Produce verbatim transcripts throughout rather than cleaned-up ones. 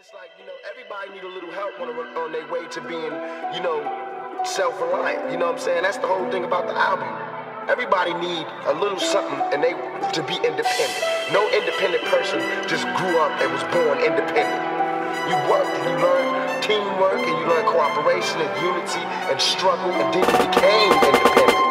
it's like, you know, everybody need a little help on, the, on their way to being, you know, self-reliant. You know what I'm saying? That's the whole thing about the album. Everybody need a little something and they to be independent. No independent person just grew up and was born independent. You worked and you learned teamwork and you learned cooperation and unity and struggle, and then you became independent.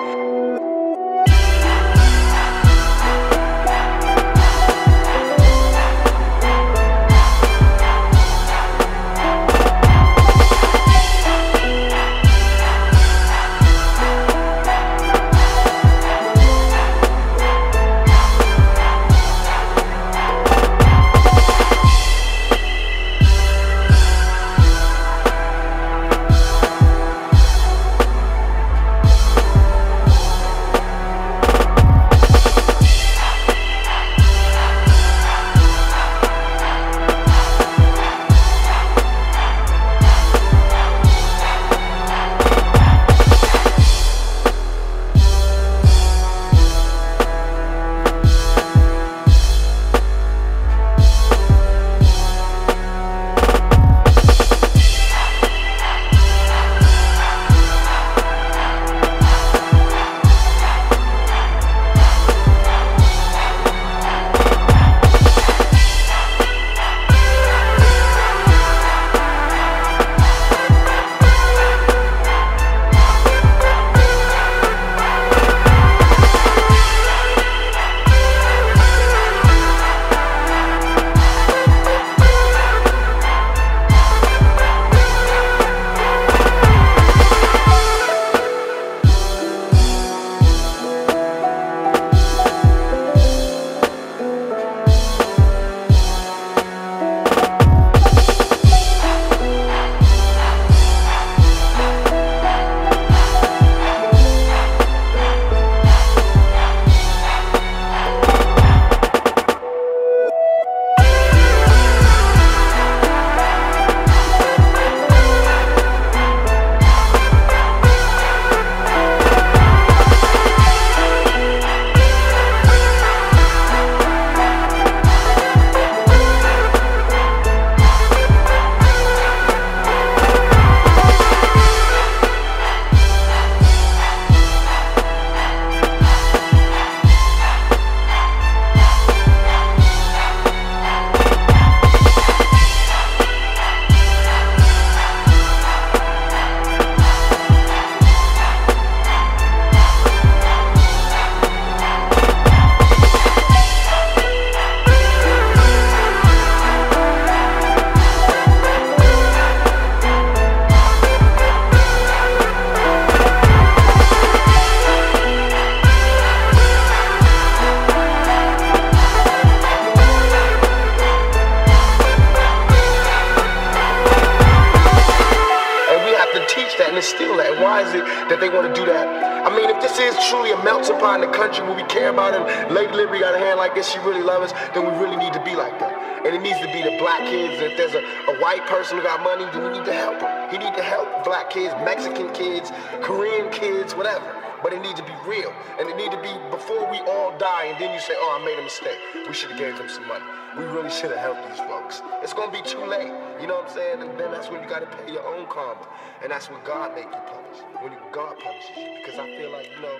Still that. Why is it that they want to do that? I mean, if this is truly a melting pot in the country where we care about it, Lady Liberty got a hand like this, she really loves us, then we really need to be like that. And it needs to be the black kids. If there's a, a white person who got money, then we need to help him. He need to help black kids, Mexican kids, Korean kids, whatever. But it needs to be real. And it need to be before we all die, and then you say, oh, I made a mistake. We should have gave them some money. We really should have helped these folks. It's going to be too late. You know what I'm saying? And then that's when you got to pay your own karma. And that's when God make you punish. When God punishes you. Because I feel like, you know,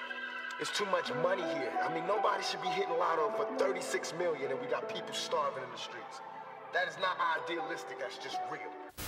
it's too much money here. I mean, nobody should be hitting lotto for thirty-six million and we got people starving in the streets. That is not idealistic. That's just real.